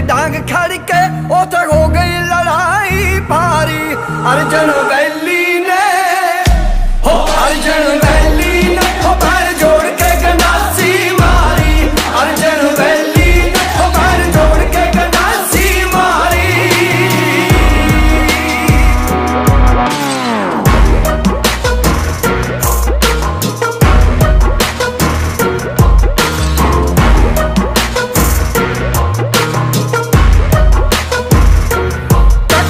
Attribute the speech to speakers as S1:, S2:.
S1: डांग खड़ के उथे हो गई लड़ाई भारी। अर्जुन